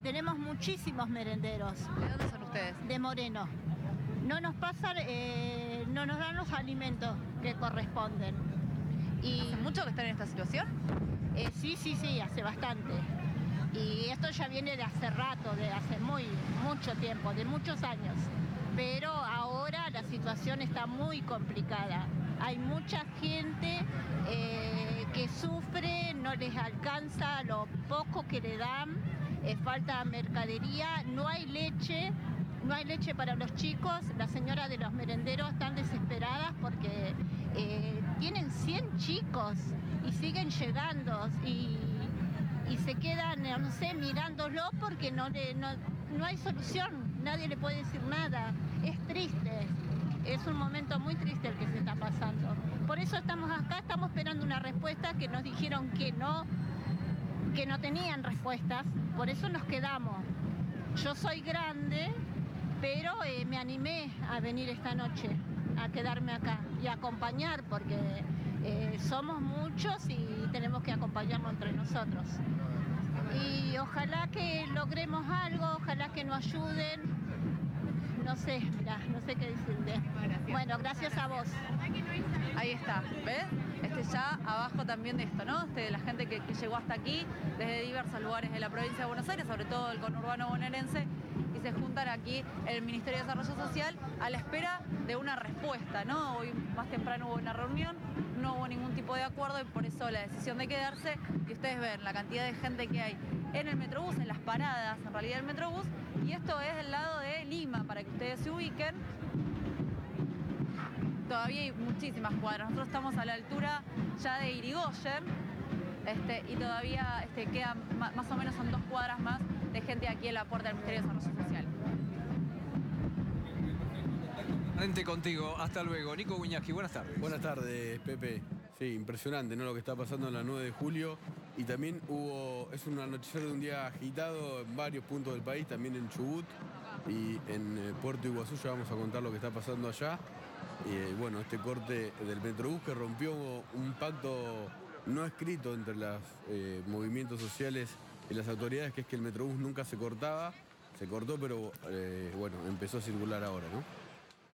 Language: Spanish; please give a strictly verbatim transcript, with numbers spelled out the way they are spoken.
tenemos muchísimos merenderos. ¿De dónde son ustedes? De Moreno. No nos pasan, eh, no nos dan los alimentos que corresponden. Y, ¿Hace mucho que están en esta situación? Eh, sí, sí, sí, hace bastante. Y esto ya viene de hace rato, de hace muy, mucho tiempo, de muchos años. Pero ahora la situación está muy complicada. Hay mucha gente eh, que sufre, no les alcanza lo poco que le dan, eh, falta mercadería, no hay leche, no hay leche para los chicos. Las señoras de los merenderos están desesperadas porque eh, tienen cien chicos y siguen llegando y, y se quedan, no sé, mirándolo porque no, le, no, no hay solución, nadie le puede decir nada. Es triste, es un momento muy triste el que se está pasando. Por eso estamos acá, estamos esperando una respuesta, que nos dijeron que no, que no tenían respuestas, por eso nos quedamos. Yo soy grande, pero eh, me animé a venir esta noche, a quedarme acá y a acompañar, porque eh, somos muchos y tenemos que acompañarnos entre nosotros. Y ojalá que logremos algo, ojalá que nos ayuden. No sé, mirá, no sé qué decirte. Bueno, gracias a vos. Ahí está, ¿ves? Este ya abajo también de esto, ¿no? Este, la gente que, que llegó hasta aquí desde diversos lugares de la provincia de Buenos Aires, sobre todo el conurbano bonaerense, y se juntan aquí en el Ministerio de Desarrollo Social a la espera de una respuesta, ¿no? Hoy más temprano hubo una reunión, no hubo ningún tipo de acuerdo y por eso la decisión de quedarse. Y ustedes ven la cantidad de gente que hay en el Metrobús, en las paradas, en realidad el Metrobús, y esto es del lado de Lima, para que ustedes se ubiquen. Todavía hay muchísimas cuadras, nosotros estamos a la altura ya de Irigoyen, este, y todavía este, quedan más o menos son dos cuadras más de gente aquí en la puerta del Ministerio de Desarrollo Social. Frente contigo, hasta luego. Nico Guiñazqui, buenas tardes. Buenas tardes, Pepe. Sí, impresionante, ¿no? Lo que está pasando en la nueve de julio. Y también hubo, es un anochecer de un día agitado en varios puntos del país, también en Chubut y en eh, Puerto Iguazú. Ya vamos a contar lo que está pasando allá. Y eh, bueno, este corte del Metrobús que rompió un pacto no escrito entre los eh, movimientos sociales y las autoridades, que es que el Metrobús nunca se cortaba. Se cortó, pero eh, bueno, empezó a circular ahora, ¿no?